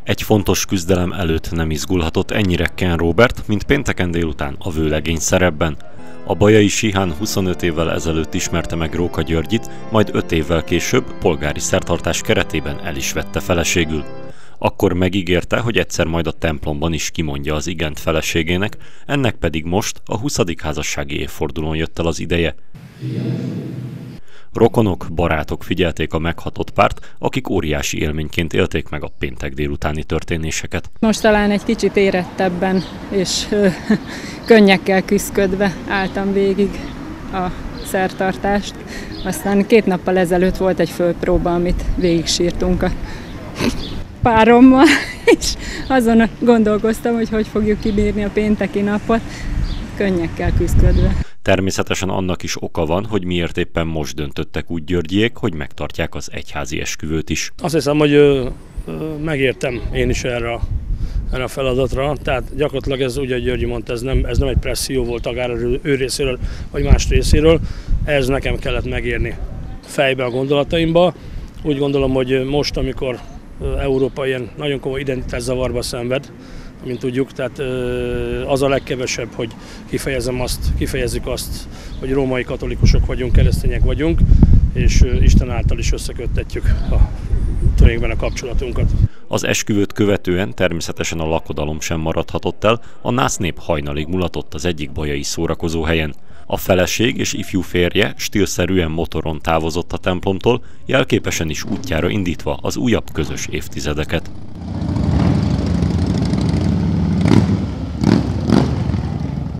Egy fontos küzdelem előtt nem izgulhatott ennyire Ken Robert, mint pénteken délután a vőlegény szerepben. A bajai Sihán 25 évvel ezelőtt ismerte meg Róka Györgyit, majd 5 évvel később polgári szertartás keretében el is vette feleségül. Akkor megígérte, hogy egyszer majd a templomban is kimondja az igent feleségének, ennek pedig most a 20. házassági évfordulón jött el az ideje. Rokonok, barátok figyelték a meghatott párt, akik óriási élményként élték meg a péntek délutáni történéseket. Most talán egy kicsit érettebben és könnyekkel küszködve álltam végig a szertartást. Aztán 2 nappal ezelőtt volt egy fölpróba, amit végig sírtunk a párommal, és azon gondolkoztam, hogy fogjuk kibírni a pénteki napot, könnyekkel küszködve. Természetesen annak is oka van, hogy miért éppen most döntöttek úgy Györgyék, hogy megtartják az egyházi esküvőt is. Azt hiszem, hogy megértem én is erre a feladatra, tehát gyakorlatilag ez, ugye Györgyi mondta, ez nem egy presszió volt akár ő részéről, vagy más részéről, ez nekem kellett megérni fejbe a gondolataimba. Úgy gondolom, hogy most, amikor Európa ilyen nagyon komoly identitászavarba szenved, mint tudjuk, tehát az a legkevesebb, hogy kifejezzük azt, hogy római katolikusok vagyunk, keresztények vagyunk, és Isten által is összeköttetjük tulajdonképpen a kapcsolatunkat. Az esküvőt követően természetesen a lakodalom sem maradhatott el, a násznép hajnalig mulatott az egyik bajai szórakozóhelyen. A feleség és ifjú férje stílszerűen motoron távozott a templomtól, jelképesen is útjára indítva az újabb közös évtizedeket.